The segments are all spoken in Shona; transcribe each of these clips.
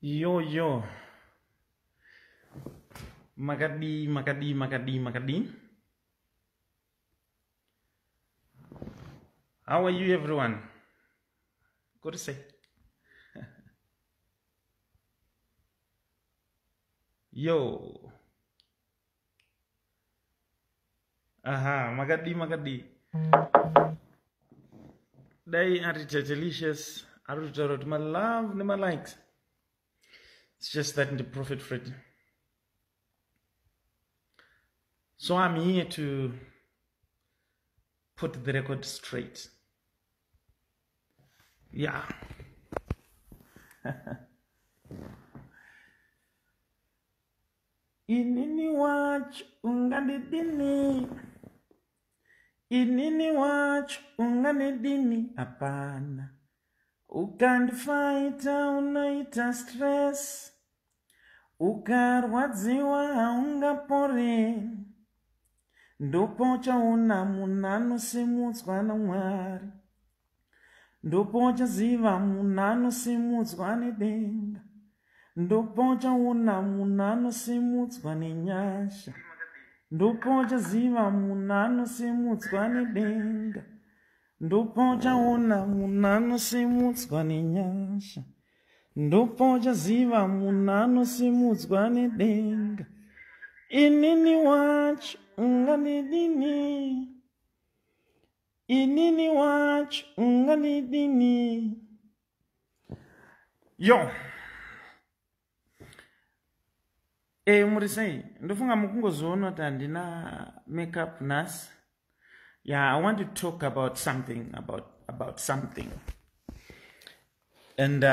Yo, Makadi. How are you, everyone? Good to say. Yo. Aha, Makadi. Day are delicious. I wrote my love, my likes. It's just that in the Prophet Fred. So I'm here to put the record straight. Yeah. Inini watch unganidini. Inini watch unganidini. Apana. Ukandifaita unaita stress. Ukarwadziwa haungapore. Ndopocha una munano simudzwa na Mwari. Ndopocha ziva munano simudzwa nedenga. Ndopocha una munano simudzwa nenyasha. Ndopocha ziva munano simudzwa nedenga. Ndopocha una munano simudzwa nenyasha. Ndopocha ziva munano simudzwa nedenga. Inini watch unganidini. Inini watch unganidini. Yo. Murisei, ndofunga mukungozona tandina makeup nurse. Yeah, I want to talk about something, about something. And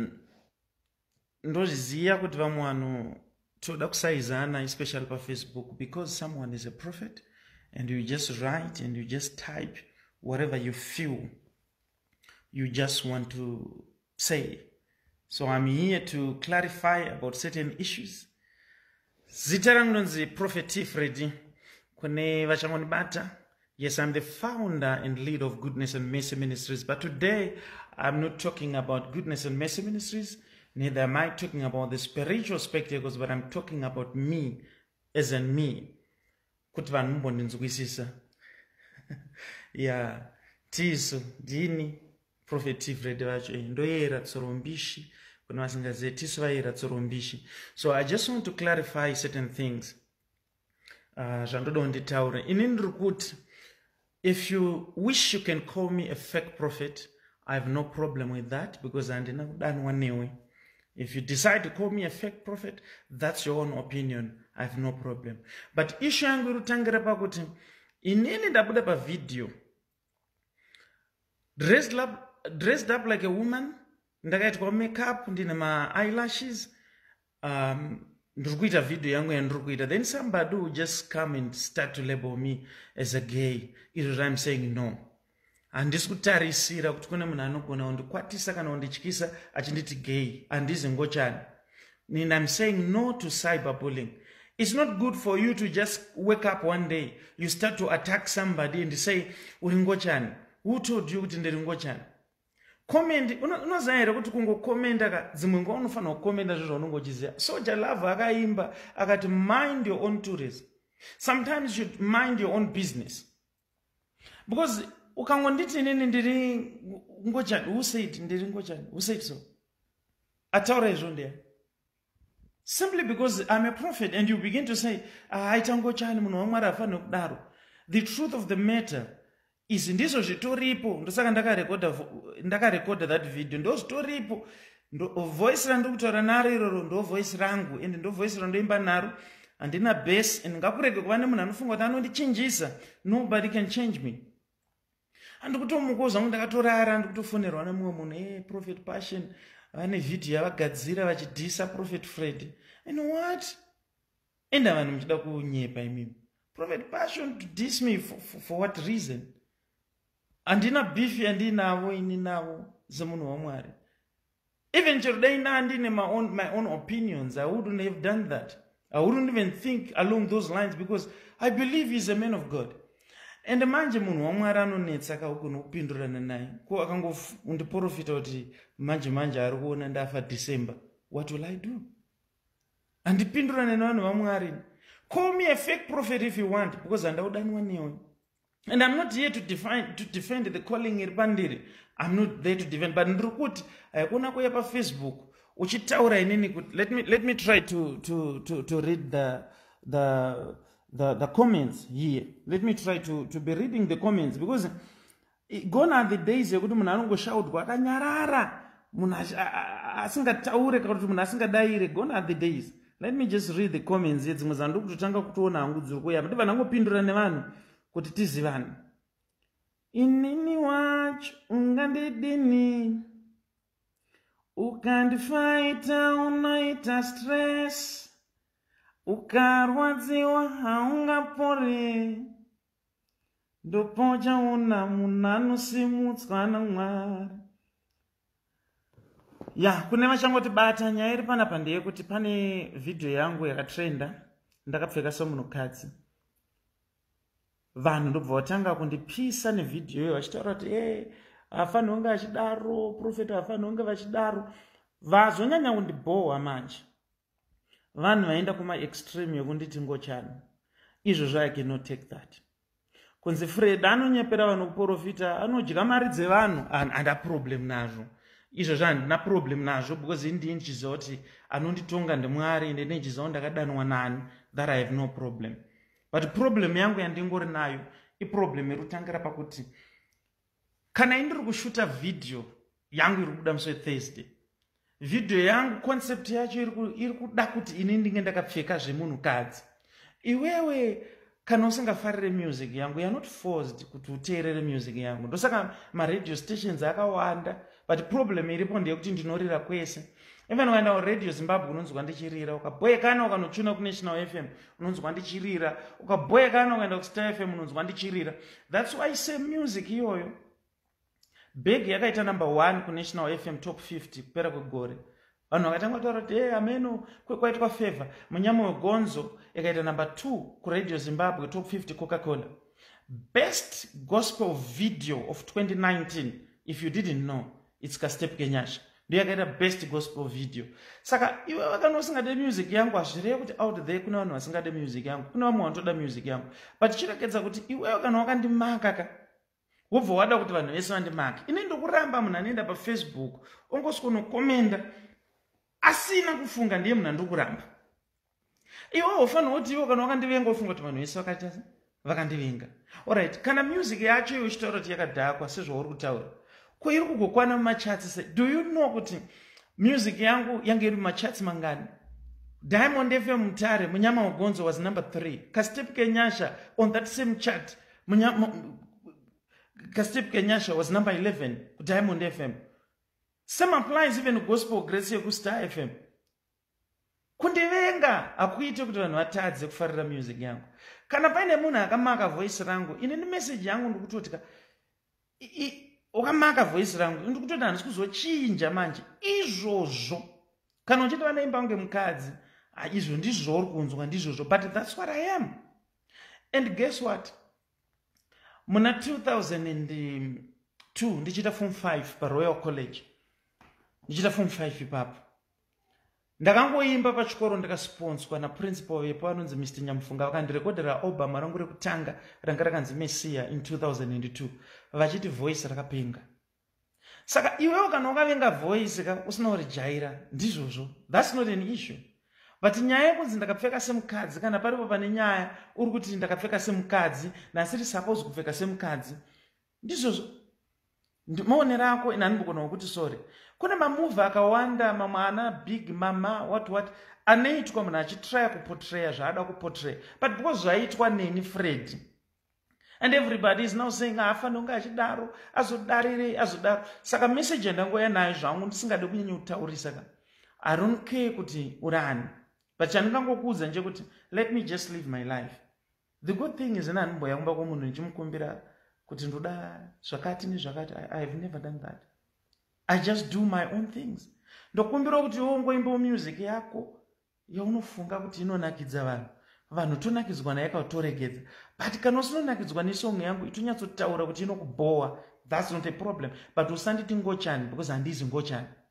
ndoziziya kuti vamwe vanhu toda kusaizana, especially pa Facebook, because someone is a prophet and you just write and you just type whatever you feel you just want to say. So I'm here to clarify about certain issues. Zita rangu ndonzi Prophet Freddy kune vachangonibata. Yes, I'm the founder and leader of Goodness and Mercy Ministries, but today I'm not talking about Goodness and Mercy Ministries, neither am I talking about the spiritual spectacles, but I'm talking about me as in me. Kuti vanhu mumbondinzwisisa. Yeah, tiso dini Prophet Freddy vacho ndoyera tsorombishi kuna vasingazive tiso vaera tsorombishi. So I just want to clarify certain things. Zvandoda kunditaura inini ndiri kuti if you wish you can call me a fake prophet, I have no problem with that because handina kudanwa newe. If you decide to call me a fake prophet, that's your own opinion. I have no problem. But issue yangu irutangira pakuti inini ndabuda pa video dressed up like a woman, ndakaitwa makeup, ndine ma eyelashes, ndiri kuita video yangu yandiri kuita, then somebody will just come and start to label me as a gay. I'm saying no. Handisi kutarisira kuti kune munhu anogona kundikwatisa kana kundityisa achinditi gay. Handisi ngochani. And I'm saying no to cyberbullying. It's not good for you to just wake up one day, you start to attack somebody and say, uri ngochani. Who told you kuti ndiri ngochani? Comment, unozaira kuti kungokomenda ka dzimwe ngo unofanira kukomenda zviro unongochiziva. Soja Love akaimba akati mind your own tourism. Sometimes you should mind your own business. Because ukangonditi nini ndiri ngochani, who said ndiri ngochani? Who said so? Ataura izvo ndiya. Simply because I'm a prophet and you begin to say, aita ngochani munhu waMwari afanira kudaro. The truth of the matter is ndizo zvitoripo. Ndosaka ndakarecorda that video. Ndo zvitoripo. Voice randiri kutaura naro iroro ndo voice rangu and ndo voice randoimba naro. Handina bass and ngakurege kuva nemunhu anofunga kuti anondichinjisa. Nobody can change me. Andikutomukoza kuti ndakatorara ndikutofonerwa nemumwe munhu, Prophet Passion vane video yavagadzira vachidhisa Prophet Freddy. And what? Enda vanhu muchida kunyepa imimi. Prophet Passion to diss me for what reason? Handina beef yandinavo ini navo semunhu waMwari. Even chero ndine my own opinions, I wouldn't have done that. I wouldn't even think along those lines because I believe he's a man of God. And manje munhu waMwari anonetsa kaukono kupindurana naye. Ko akangofundiprofita kuti manje ari kuona ndafa December. what will I do? Handipindurane nevanhu vaMwari. Call me a fake prophet if you want, because handaudanwa newe. And I'm not here to defend the calling iri pandiri. I'm not there to defend, but ndiri kuti haikona kuya paFacebook uchitaura inini kuti let me try to read the comments here. Let me try to be reading the comments, because gone are the days yekuti munhu anongoshaudwa akanyarara, munhu asingataure kana kuti munhu asingadaire. Gone are the days. Let me just read the comments here. Dzimwe dzandiri kutotanga kutoona hangu dziri kuyamba ndiva ndangopindura nevanhu kuti tizivane. Inini wacho ungandidini, ukandifaita unoita stress, ukarwadziwa haungapore, ndopocha una munhu anosimudzwa naMwari. Kune vachangoti bata nyaya iri panapa ndeyekuti pane video yangu yakatrenda ndakapfeka somunhukadzi. Vanhu ndobva vatanga kundipisa nevidhiyo iyo vachitaura kuti hafanhi kunge achidaro, profeti hafanhi kunge vachidaro. Vazonyanya kundibhohwa manje vanhu vaenda kuma-extreme yekunditi ngochani. Izvozvo I cannot take that. Kunzi Fred anonyepera vanhu kuprofita, anodya mari dzevanhu, handa problem nazvo. Izvozvo handina problem nazvo, because indiye ndichiziva kuti anonditonga ndiMwari ende ndichiziva ndakadanwa nani, that I have no problem. But problem yangu yandingori nayo iproblem irutangira pakuti kana indiri kushuta video yangu iri kubuda musi weThursday, video yangu concept yacho iri kuda kuti ini ndinge ndakapfeka zvemunhukadzi. Iwewe kana usingafarire music yangu, you are not forced kuti uteerere music yangu. Ndosaka radio stations akawanda, but problem iripo ndeyekuti ndinorira kwese. Even ukaenda kuRadio Zimbabwe unonzwa ndichirira, ukabhoyekana ukanochuna kuNational FM unonzwa ndichirira, ukabhoyekana ukaenda kuStar FM unonzwa ndichirira. That's why I say music iyoyo. Big yakaita number 1 kuNational FM top 50 kupera kwegore. Vanhu vakatanga kutaura kuti ameno kwaitwa favor. Munyama wegonzo yakaita number 2 kuRadio Zimbabwe top 50 Coca-Cola. Best gospel video of 2019, if you didn't know, it's Kastep Kenyasha. Ndiye akaita best gospel video. Saka iwe wakana usingade music yangu azvireve kuti out there kuna vanhu vasingade music yangu, kuna vamwe vanotoda music yangu. But chirekedza kuti iwe wakana wakandimaka ka wobva wada kuti vanhu vese vandimake. Ine ndokuramba munhu anoenda paFacebook ongosvika unokomenda asina kufunga ndiye munhu andokuramba. Iwe ufanira kuti iwe kana wakandivenga ufunga kuti vanhu vese vakandivenga. Alright, kana music yacho iwe uchitaura kuti yakadhakwa sezvauri kutaura, ko iri kugokwana mumacharts. Do you know kuti music yangu yange iri mumacharts mangani? Diamond FM Mutare Munyama Wagonzo was number 3. Kastep Kenyasha on that same chart, Kastep Kenyasha was number 11. Diamond FM. Same applies even to Gospel Grace yeku Star FM. Kundivenga akuite kuti vanhu vatadze kufarira music yangu. Kana paine munhu akamaka voice rangu, ine message yangu ndikutotika ukamaka voice rangu ndikutoti handisi kuzochinja manje izvozvo. Kana uchiti vanaimba kunge mukadzi, izvo ndizvo uri kunzwa ndizvozvo, but that's what I am. And guess what? Muna 2002 ndichita form 5 paRoyal College. Ndichita form 5 ipapo. Ndakangoimba pachikoro ndikasponswa naprincipal wepo anonzi Mr. Nyamfunga, vakandirekodera album rangu rekutanga ranga rakanzi Messiah in 2002. Vachiti voice rakapenga. Saka iwewe kana wakavenga voice usina kurijaira ndizvozvo, that's not an issue. But nyaya yekunzi ndakapfeka semukadzi, kana paripo pane nyaya uri kuti ndakapfeka semukadzi nasiri suppose kupfeka semukadzi, ndizvozvo. Maonero ako ina ndinogona kuti sorry. Kune mamuvi akawanda, mamwe ana big mama what anoitwa munhu achitry kuportray zvaada kuportray, but because zvaitwa neni Fred, and everybody is now saying afana unga achidaro azodarire azodaro. Saka message ndangoya nayo zvangu ndisingade kunyanya kutaurisa ka I don't care kuti urani, but chandingangokuudza nje kuti let me just live my life. The good thing is ina ndimboya kumba kwomunhu ndichimukumbira kuti ndoda zvakati nezvakati. I have never done that. I just do my own things. Ndokumbira kuti wongoimba music yako yaunofunga kuti inonakidza vanhu. Vanhu tonakidzwa nayo kautoregedza. But kana usinonakidzwa nesong yangu itonyatsotaura kuti inokubhowa, that's not a problem. But usanditi ngochani, because handizi ngochani.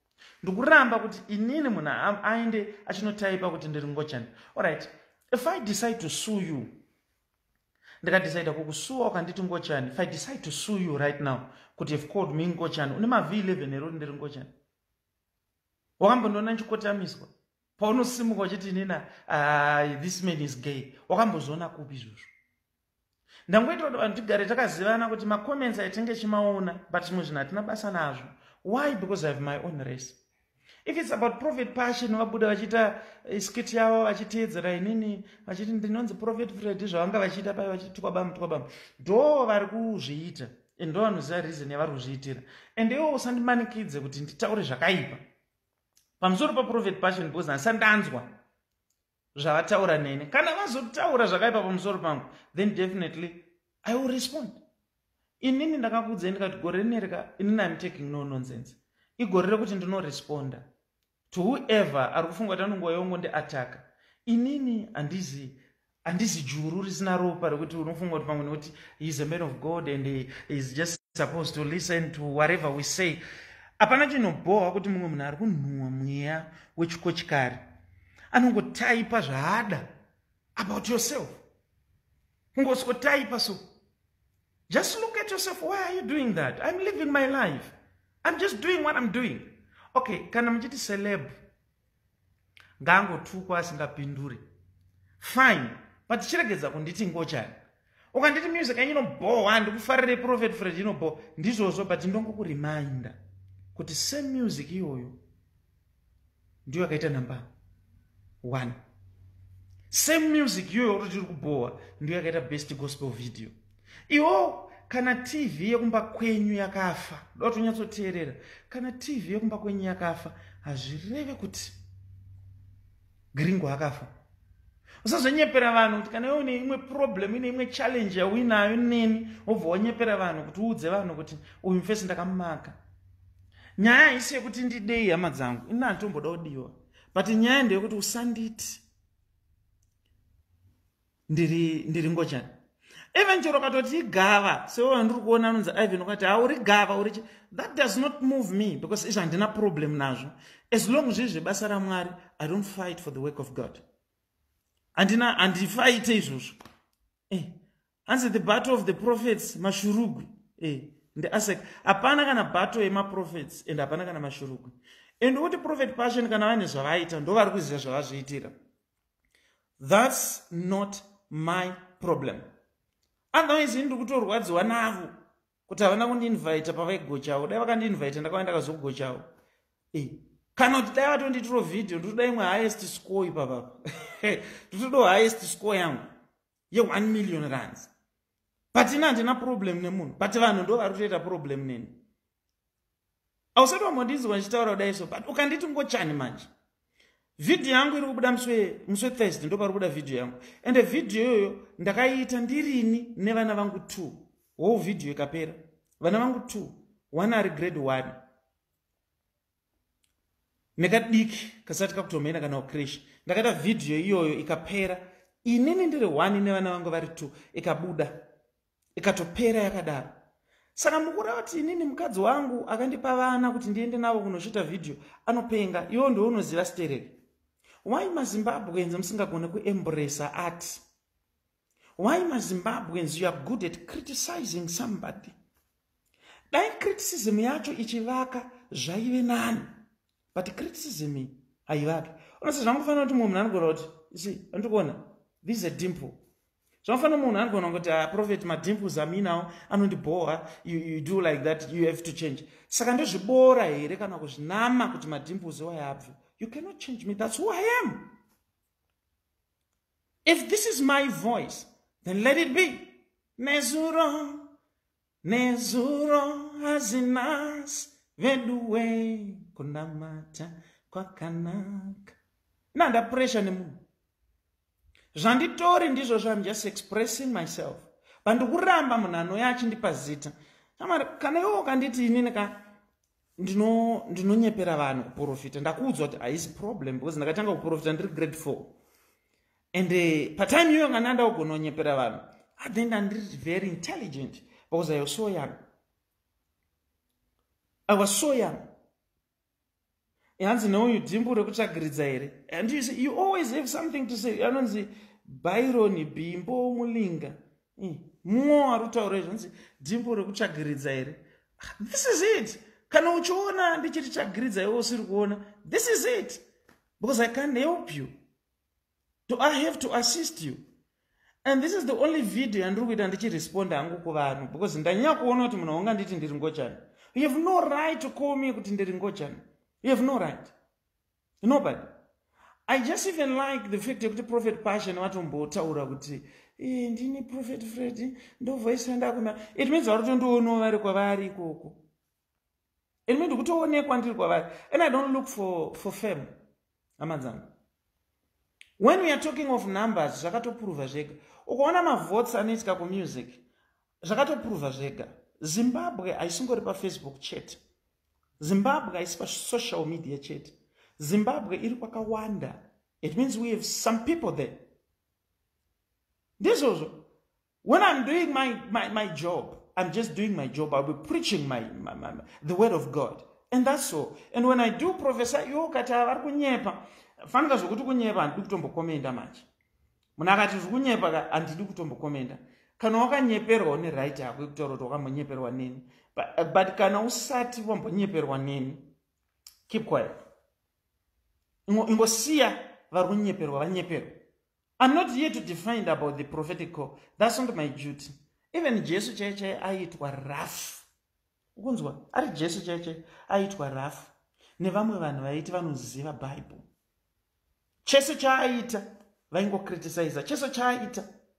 ndikuramba kuti inini munhu aende achinotaipa kuti ndiri ngochani. Alright, if I decide to sue you, ndikadecide kukusuwa ukanditi ngochani, if I decide to sue you right now kuti you've called me ngochani, une V11 ero ndiri ngochani. Wakambondoona nchikotamiswa paunosimuka uchiti nina this man is gay, wakambozoona kupi izvozvo? Ndangoita kuti vanhu tigare takazivana kuti macomments aitinge chimaona but zvimwe zvinhu hatina basa nazvo. Why? Because I have my own race. If it's about Prophet Passion, vabuda vachiita skit yavo vachiteedzera inini vachiti ndinonzi Prophet Fred zvavanga vachiita pai vachiti tukwabamu ndo vari kuzviita and ndo vanoziva reason yavari kuzviitira. And iwo usandimanikidze kuti nditaure zvakaipa pamusoro paProphet Passion because handisandanzwa zvavataura nene. Kana vazotaura zvakaipa pamusoro pangu, then definitely I will respond. Inini ndakakuudzai ndikati gore rinereka inini I'm taking no nonsense. Igore rekuti ndinoresponda to whoever ari kufunga kuti anongoyongo ndiataka. Inini handizi juru risina ropa rekuti unofunga kuti pamwe nekuti he is a man of God and he is just supposed to listen to whatever we say. Hapana chinobhohwa kuti mumwe munhu ari kunhuhwa mweya wechikochikari anongotaipa zvaada about yourself. Kungoswotaipa so. Just look at yourself. Why are you doing that? I'm living my life. I'm just doing what I'm doing. Okay, kana mchiti celeb ngaangotukwa asingapinduri, fine, but chiregedza kunditi ngochani. Ukanditi music yangu inobhohwa ndikufarire Prophet Fred inobhohwa ndizvozvo, but ndongokureminda kuti same music iyoyo ndiyo yakaita number 1. Same music iyoyo uri kubhohwa ndiyo yakaita best gospel video. Iwo kana TV yekumba kwenyu yakafa, ndotonyatsoteerera, kana TV yekumba kwenyu yakafa hazvireve kuti Gringo akafa. Usazonyepera vanhu kuti kana une imwe problem ine imwe challenge yawinayo neni wobva wanyepera vanhu kuti uudze vanhu kuti uyu mufesi ndakamumaka. Nyaya haisi yekuti ndidei hama dzangu, ina handitomboda kudiwa, but nyaya ndeyekuti usanditi ndiri ngochani. Even chero katoti igava, so ndiri kuona anonzi Ivan ukati uri gava uri, that does not move me because izvo handina problem nazvo. As long as izvi basa raMwari, I don't fight for the work of God. Handifiite izvozvo. Hanzi the battle of the prophets mashurugwi. Ndeasek hapana kana battle yemaprophets and hapana kana mashurugwi. And kuti Prophet Passion kana vane zvavaita ndo vari kuziva zvavazviitira. That's not my problem. Otherwise ndiri kutorwadziwa navo kuti havana kundinvita pavaigochawo. Dai vakandinvita ndakauya ndakazogochawo. Kana kuti dai vatonditiro video ndinoda imwe highest score ipapapa. Ndinoda highest score yangu ye1 million rands. But ina handina problem nemunhu, but vanhu ndo vari kutoita problem neni. Ausati wambondinzwa ndichitaura kudai so, but ukanditi ngochani manje. Video yangu iri kubuda muswe Thursday ndo pari kubuda video yangu. And video iyoyo ndakaiita ndirini nevana vangu 2. Wo video ikapera. Vana vangu 2, one ari grade 1. Nekadiki kasati kakutomaina kana ukresh. Ndakaita video iyoyo ikapera. Inini ndiri 1 nevana vangu vari 2 ikabuda. Ikatopera yakadaro. Saka mukura kuti inini mukadzi wangu akandipa vana kuti ndiende navo kunoshita video anopenga. Iwo ndo unoziva stereke. Why maZimbabweans musingagone kuembrace art? Why maZimbabweans you are good at criticizing somebody? Dai criticism yacho ichivaka zvaive nani, but criticism haivaki. Unose zvamufanira kuti munhu anogona kuti andikuona this is a dimple. Zvamufanira munhu anogona kuti Prophet madimples aminawo anondibhoha, you do like that, you have to change. Saka ndozvibora here kana kuzvinama kuti madimples wayabve. You cannot change me. That's who I am. If this is my voice, then let it be. Nezuro, nezuro hazinas veduwe kunamata kwakanaka. Nanda pressure nemu. Zvanditori ndizvo I'm just expressing myself. Bandukuramba munano yachi ndipazita. Kana iwo kanditi inini ka ndinonyepera vanhu kuprofita. Ndakuudzwa kuti haisi problem because ndakatanga kuprofita ndiri grade 4. And patime iyoyo kana ndakugona kunyepera vanhu, then ndiri very intelligent because I was so young. I was so young. hanzi neuyu dhimbu rekutsvagiridza here. And you see, you always have something to say. Anonzi Byron Bimbo Mulinga mumwe warutaura izvonzi dhimbu rekutsvagiridza here. This is it. Kana uchiona ndichiti tsvagiridza iwe usiri kuona, this is it. Because I can't help you. So I have to assist you. And this is the only video yandiri kuita ndichiresponda hangu kuvanhu, because ndanyanya kuona kuti munhu wanga nditi ndiri ngochani. You have no right to call me kuti ndiri ngochani. You have no right. Nobody. I just even like the fact that Prophet Passion vatombotaura kuti ndini Prophet Fred ndo voice yandakuna. It means varutondoonwa vari kwavari ikoko. It means kutoonekwa ndiri kwavari. And I don't look for fame. Amadzangu. When we are talking of numbers, zvakatoprova zvega. Ukaona mavotes anoitika kumusic, zvakatoprova zvega. Zimbabwe haisingori paFacebook chete. Zimbabwe haisi pasocial media chete. Zimbabwe iri kwakawanda. It means we have some people there. This also, when I'm doing my job, I'm just doing my job. I'll be preaching the word of God. And that's all. And when I do prophesy, yo kata vari kunyepa. Fanika zvokuti kunyepa handidi kutombokomenda manje. Munhu akati zvokunyepa handidi kutombokomenda. Kana wakanyeperwa une right yako yekutaura kuti wakamboyeperwa neni. But kana usati wambonyeperwa neni, keep quiet. Ingosiya vari kunyeperwa vanyeperwa. I'm not here to define about the prophetic call. That's not my duty. Even Jesu chaiye aitwa rough. Ukunzwa? Ari Jesu chaiye aitwa rough. Nevamwe vanhu vaiti vanoziva Bible. Chese chaaita vaingocriticize. Chese chaaita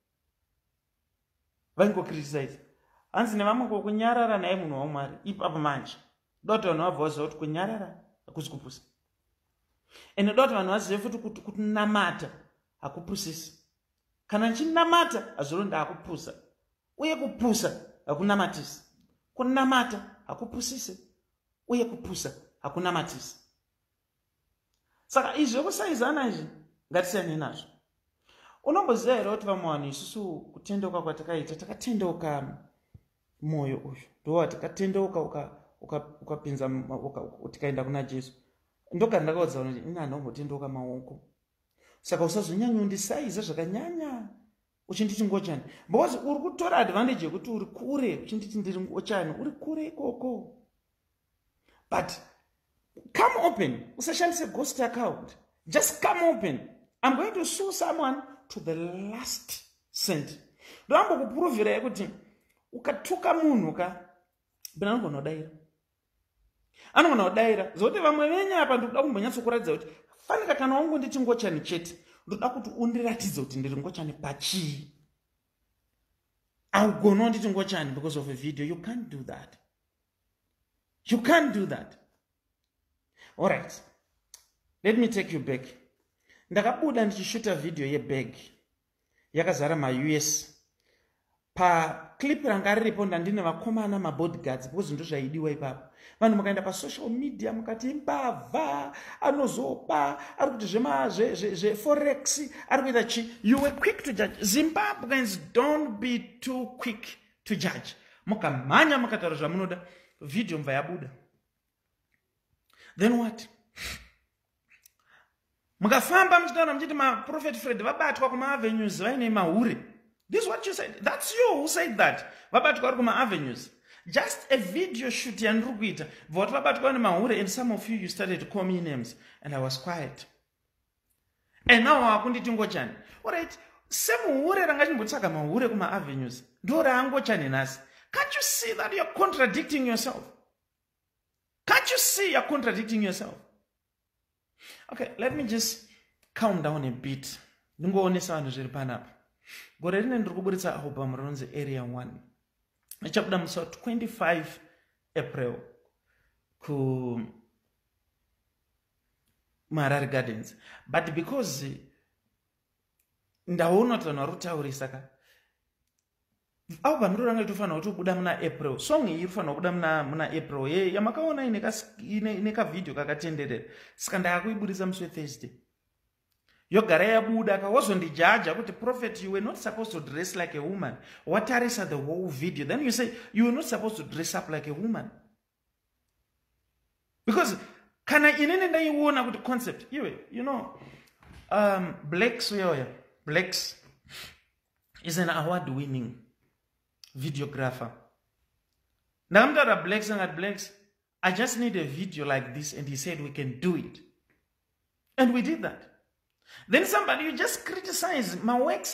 vaingocriticize. Hanzi nevamwe kokunyarara naye munhu waMwari ipapo manje. Dota vanhu vabva vaziva kuti kunyarara hakusi kupusa. Ende dota vanhu vazive futi kuti kunamata hakupusisi. Kana nchinamata hazvironda hakupusa. Uye kupusa hakunamatisi. Kunamata hakupusisi. Uye kupusa hakunamatisi. Saka izvi zvekusaizana izvi ngatisiyane nazvo. Unomboziva here kuti vamwe vanhu isusu kutendeuka kwatakaita takatendeuka moyo uyu. Ndova takatendeuka ukapinza tikaenda kuna Jesu. Ndoka ndakaudza kuti ina ndinombotendeuka maoko. Saka usazonyanya undisaiza zvakanyanya uchinditi ngochani. Because uri kutora advantage yekuti uri kure uchinditi ndiri ngochani, uri kure ikoko. But come open. Usashandise ghost account. Just come open. I'm going to sue someone to the last cent. Rambo kuprovira yekuti ukatuka munhu ka bena anogonodaira. Anogonodaira. Zote vamwe venya apa ndokuda kumbonyatso kuratidza kuti fanika kana wangu nditi ngochani chete. Ndoda kuti undiratidze kuti ndiri ngochani pachi. Augono nditi ngochani because of a video. You can't do that. You can't do that. All right. Let me take you back. Ndakabuda ndichishuta video yebag yakazara ma-US. Pa clip ranga riripo ndandine vakomana mabodyguards because ndo zvaidiwa ipapo. Vanhu mukaenda pa social media mukati mbavha anozopa ari kuti zveforex ari kuita chi. You were quick to judge. Zimbabweans don't be too quick to judge. Mukamhanya mukataura zvamunoda, video mva yabuda. Then what? Mukafamba muchitaura muchiti Prophet Fred vabatwa kuma-avenues vaine mahure. This is what you said. That's you who said that. Vabatwa vari kuma-avenues. Just a video shoot yandiri kuita. Voti vabatwa nemahure, and some of you started to call me names. And I was quiet. And now hakunditi ngochani. Alright, semuhure ranga chimbotsvaga mahure kuma-avenues. Ndo raangochani nhasi. Can't you see that you're contradicting yourself? Can't you see you're contradicting yourself? Okay, let me just calm down a bit. Ndingoonesa vanhu zviri panapa. Gore rine ndiri kuburitsa album rinonzi Area 1. Ichabuda musi 25 April ku Marari Gardens. But because ndaona kuti vanhu vari kutaurisa ka album ranga ritofanira kuti kubuda muna April. Song iyi inofanira kubuda muna April. Yamakaona ine kavidhio kakatenderera. Saka ndakakuibudisa musi weThursday. Yogara yabuda kawazondijaja kuti Prophet, you were not supposed to dress like a woman. Watarisa the whole video. Then you say you were not supposed to dress up like a woman. Because kana inene ndaiona kuti concept iwe Blacks uyoya Blacks is an award winning videographer. Namdara Blacks and at Blacks, I just need a video like this, and he said we can do it. And we did that. Then somebody, you just criticize my works,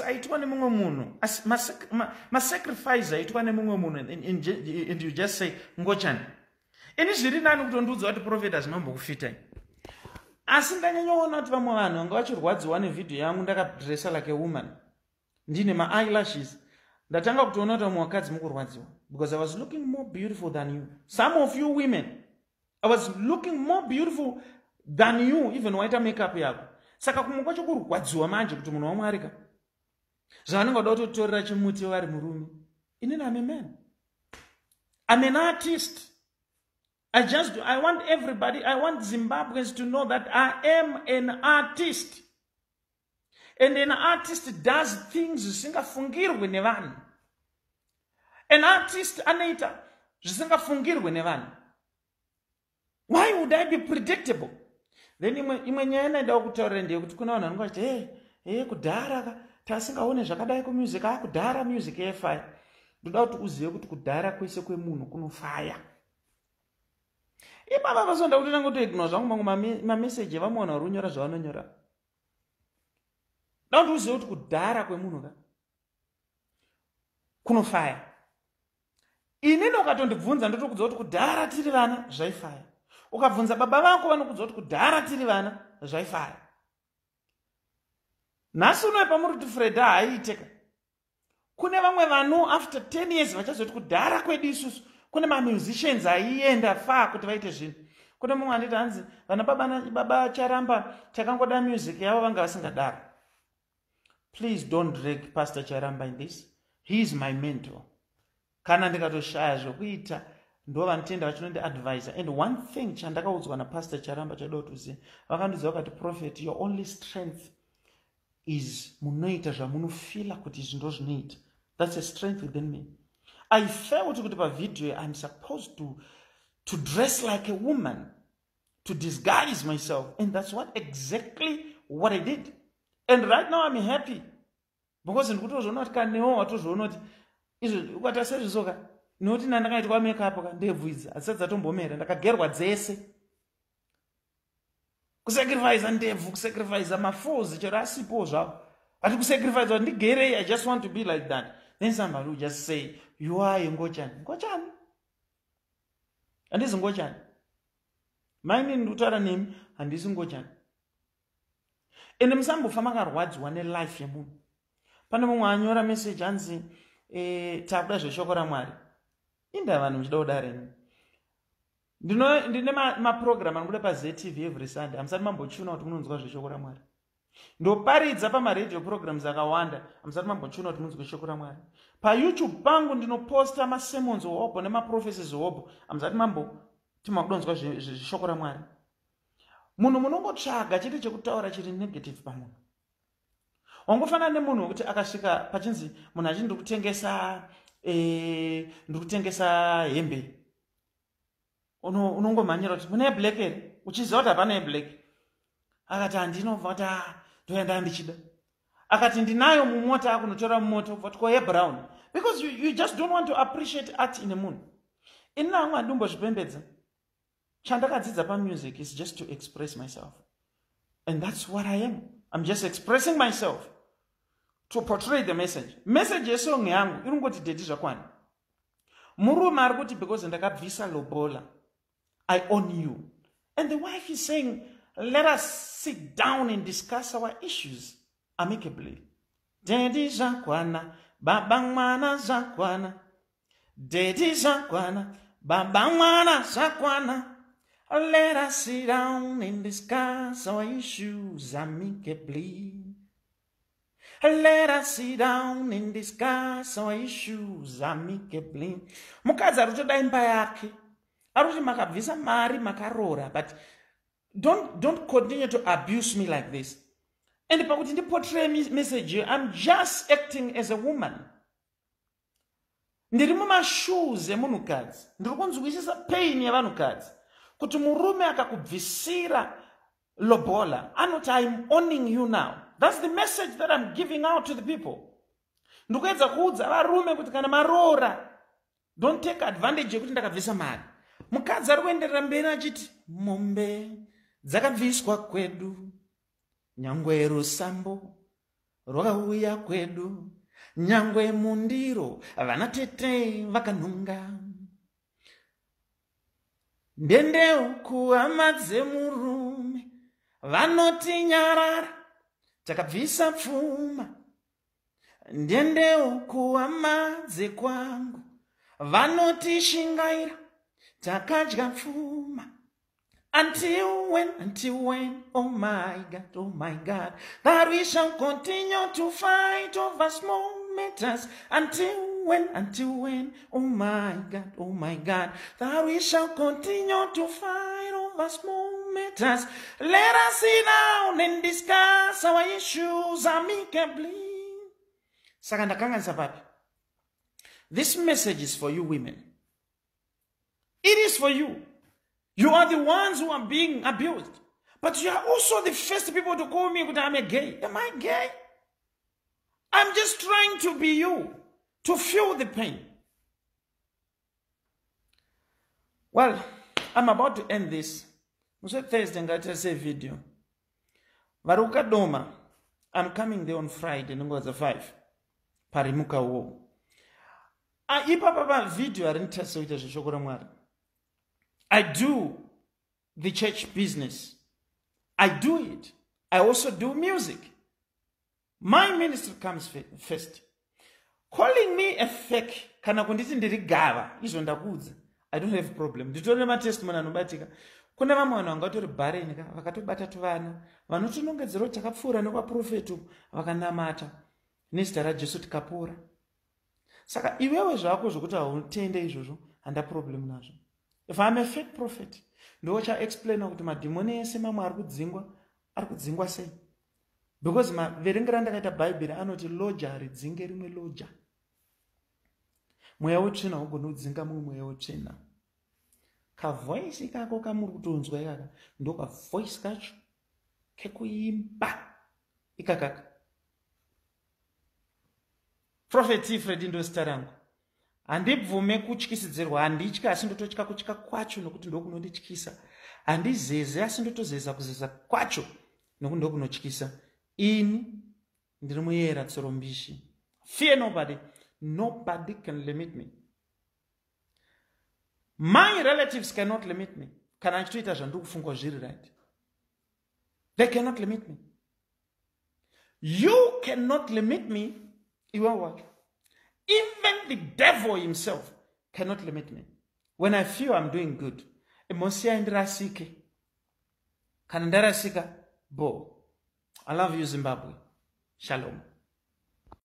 my sacrifice, and you just say, Ngochan. And it's really not to do what the prophet has not fit. As in the not Vamano, and got your words one video, young dress like a woman. Ndine my eyelashes. That I got to not because I was looking more beautiful than you. Some of you women, I was looking more beautiful than you, even white makeup yako. Saka kumukocho kurwadziwa manje kuti munhu wamwarika. Zvanongoda kutorera chimuti vari murume. Inini I'm a man. I'm an artist. I want everybody, I want Zimbabweans to know that I am an artist. And an artist does things zvisingafungirwe nevanhu. An artist anoita zvisingafungirwe nevanhu. Why would I be predictable? Then imwe nyaya inoda kutaura ndeyekuti kuna vanhu vanongati kudhara tasingaone zvakadai kumusic kudhara music yefire. Ndoda kuti uzive kuti kudhara kwese kwemunhu kunofaya. Ibaba vasonda kuti nangotoignore zvangu mangu mamessage evamwana vari kunyora zvavanonyora. Ndoda kuti uzive kuti kudhara kwemunhu kunofaya. Inini ukatondibvunza ndotokudza kuti kudhara tiri vana zvaifaya. Ukabvunza baba vako vanokudza kuti kudhara tiri vana zvaifaya. Nhasi unoye pamuri kuti Fred haaiteka. Kune vamwe vanhu after 10 years vachazoti kudhara kwedu isusu kune musicians aienda far kuti vaite zvinhu. Kune mumwe anditi hanzi vana baba Charamba takangoda music yavo vanga vasingadaro. Please don't drag Pastor Charamba in this. He is my mentor. Kana ndikatoshaya zvokuita ndo vanotenda vachinondi advisor. And one thing chandakaudzwa naPastor Charamba chadoda kuziva, vakandiudza vakati prophet, your only strength is munoita zvamunofila kuti izvi ndo zvinoita. That's a strength within me. I felt kuti pavideo I'm supposed to dress like a woman, to disguise myself, and that's exactly what I did. And right now I'm happy because ndikutozvoona kuti kanewo watozvoona kuti izvo ukataserizvoka noti ndandakaitwa makeup ka ndebvudzi asati dzatombomera ndakagerwa dzese kusacrifice ndebvu kusacrifice mafozi chero asipo zvavo ati kusacrifice ndigere. I just want to be like that. Then somebody will just say you are a ngochani handisi ngochani maini ndikutaura nemi handisi ngochani. Ende musambofa makarwadziwa nelife yemunhu. Pane mumwe anyora message hanzi takuda zveshoko raMwari. Inda vanhu muchida kudara ini. Ndine maprogram anobuda paZTV every Sunday. Hamusati mambochuna kuti munonzwa zveshoko raMwari. Ndoparidza pamaradio programs akawanda. Hamusati mambochuna kuti munonzwa shoko raMwari. PaYouTube pangu ndinoposta masermons wopo nemaprophecies wopo. Hamusati mamboti makudonzwa zveshoko raMwari. Munhu munongotsvaga chiri chekutaura chiri negative pamunhu. Wangofana nemunhu kuti akasvika pachinzi munhu achiti ndikutengesa hembe. Unongomhanyira kuti mune black here, uchiziva kuti hapana yeblack. Akati handinobva kuti ndoenda ndichida. Akati ndinayo mumota akunotora mumoto kubva kuti yebrown. Because you just don't want to appreciate art in a munhu. Inini hangu handimbozvipembedza. Chandakadzidza pamusic is just to express myself. And that's what I am. I'm just expressing myself to portray the message. Message yesong yangu irungoti dedi zvakwana. Murume ari kuti because ndakabvisa lobola, I own you. And the wife is saying, let us sit down and discuss our issues amicably. Dedi zvakwana, baba mwana zvakwana. Dedi zvakwana, baba mwana zvakwana. Let us sit down and discuss our issues amicably. Let us sit down and discuss our issues amicably. Mukadzi ari kutoda imba yake. Ari kuti makabvisa mari makarora. But don't continue to abuse me like this. And pakuti ndi portray message, I'm just acting as a woman. Ndiri mumashoes emunhukadzi. Ndiri kunzwisisa pain yavanhukadzi. kuti murume akakubvisira lobola anoti I'm owning you now. That's the message that I'm giving out to the people. Ndikuedza kuudza varume kuti kana maroora, don't take advantage yekuti ndakabvisa mari. Mukadzi ari kuenderera mberi achiti mombe dzakabviswa kwedu, nyangwe rusambo rwakauya kwedu, nyangwe mundiro vana tete vakanunga. Ndendeu kuhama dzemurume vanoti nyarara takabvisa pfuma. Ndendeu kuhama dzekwangu vanoti shingaira takadya pfuma. Until when, oh my God, that we shall continue to fight over small matters. Until when, oh my God, that we shall continue to fight over small matters. Let us sit down and discuss our issues amicably. This message is for you women. It is for you. You are the ones who are being abused. But you are also the first people to call me that I'm a gay. Am I gay? I'm just trying to be you, to feel the pain. Well, I'm about to end this. Thursday, I'm going to say video. Varuka Doma, I'm coming there on Friday, Ngoza 5. Parimuka wo. Ipapa video arinta soita shokora mwari. I do the church business. I do it. I also do music. My ministry comes first. Calling me a fake, kana kunditi ndiri gava, izvo ndakudza. I don't have a problem. Nditore ma testimony anobatika. Kune vamwe vanhu vangatori bareni vakatobata tuvana, vanotonongedzera kuti takapfuura nekwa profetu vakanamata nezita raJesu tikapora. Saka iwewe zvako zvokuti hautende izvozvo, handa problem nazvo. If I'm a fake prophet, ndocha explain kuti madhimoni ese mamwe ari kudzingwa sei. Because maverengera ndakaita Bible anoti loja ridzinge rimwe loja. Mweya utsvina ugone kudzinga mumwe mweya utsvina. Ka voice kako kamuri kutonzwa ikaka ndoka voice kacho kekuimba ikakaka. Prophet Fred ndosita rangu. Handibvume kutyisidzirwa, handitya asi ndototya kutyika kwacho nokuti ndokunondityisa. Handizeze asi ndotozeza kuzeza kwacho nokuti ndokunotyisa. Ini ndiri muyera tsoro mbishi. Fear nobody. Nobody can limit me. My relatives cannot limit me. Kana chitoita zvandikufungwa zviri right. They cannot limit me. You cannot limit me. Iwa wacho. Even the devil himself cannot limit me. When I feel I'm doing good, emosia indrasike. Kana ndarasika, bo. I love you, Zimbabwe. Shalom.